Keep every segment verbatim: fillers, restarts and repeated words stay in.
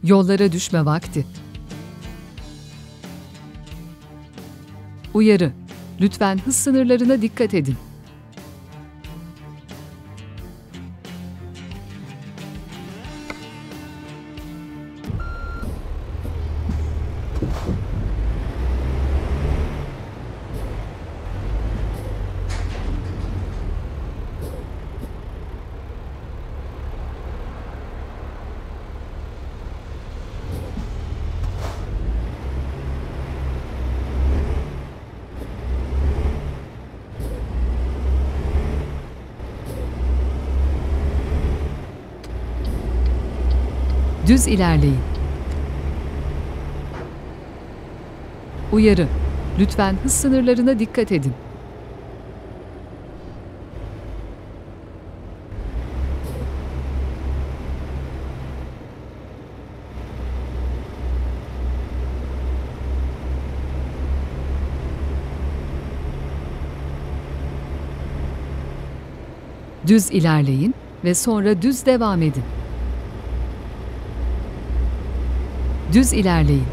Yollara düşme vakti. Uyarı: Lütfen hız sınırlarına dikkat edin. Düz ilerleyin. Uyarı: Lütfen hız sınırlarına dikkat edin. Düz ilerleyin ve sonra düz devam edin. Düz ilerleyin.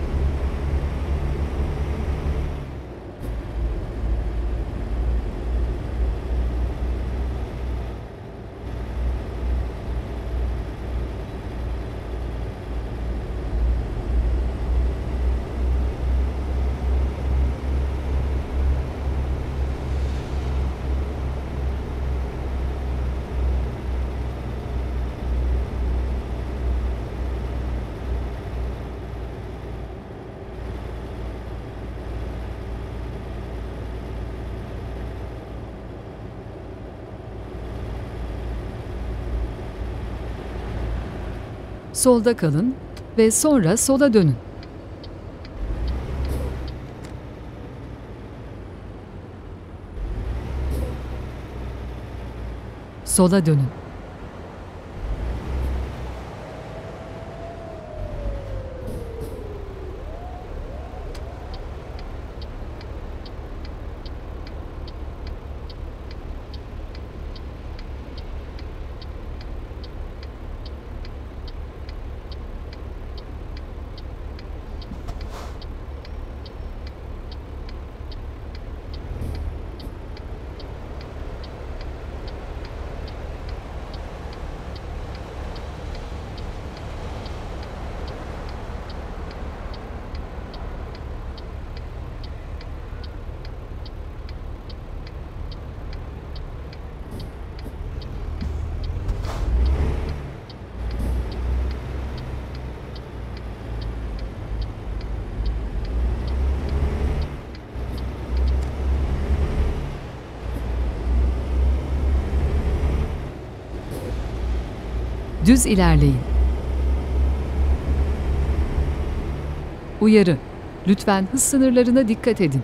Solda kalın ve sonra sola dönün. Sola dönün. Düz ilerleyin. Uyarı: Lütfen hız sınırlarına dikkat edin.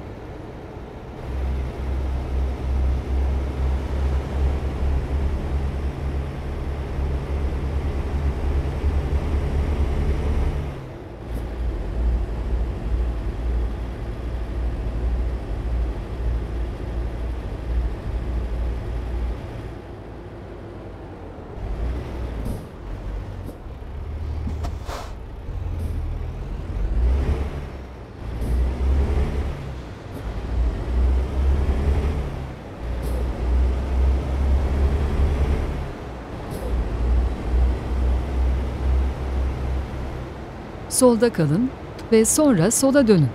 Solda kalın ve sonra sola dönün.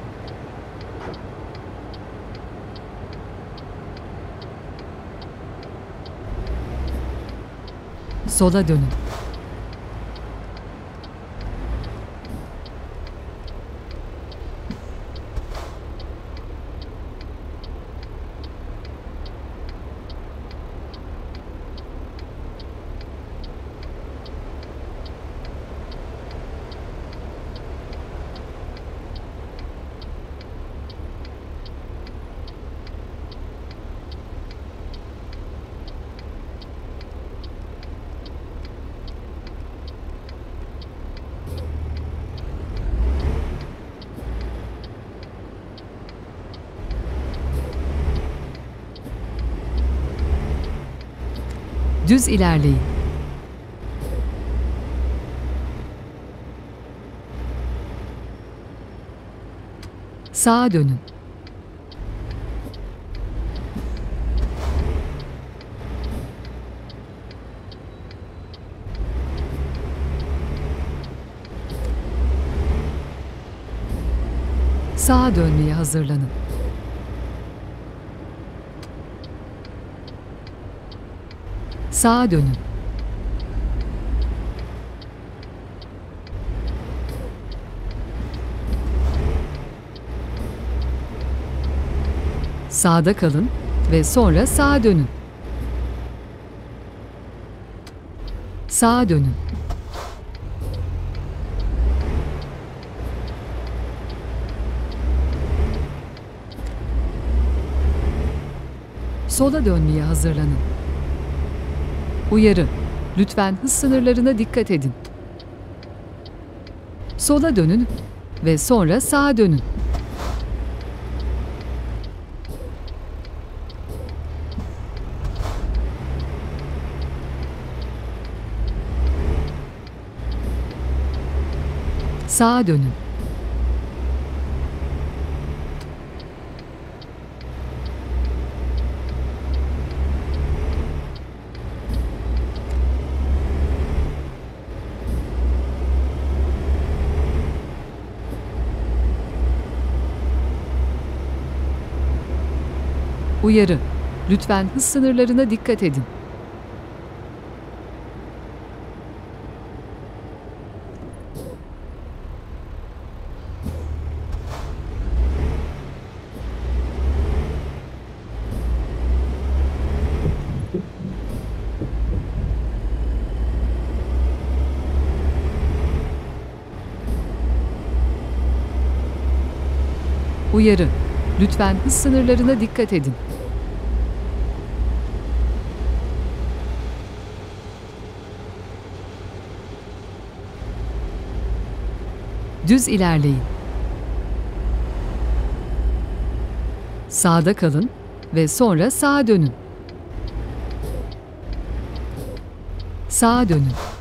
Sola dönün. Düz ilerleyin. Sağa dönün. Sağa dönmeye hazırlanın. Sağa dönün. Sağda kalın ve sonra sağa dönün. Sağa dönün. Sola dönmeye hazırlanın. Uyarı: Lütfen hız sınırlarına dikkat edin. Sola dönün ve sonra sağa dönün. Sağa dönün. Uyarı: Lütfen hız sınırlarına dikkat edin. Uyarı: Lütfen hız sınırlarına dikkat edin. Düz ilerleyin. Sağda kalın ve sonra sağa dönün. Sağa dönün.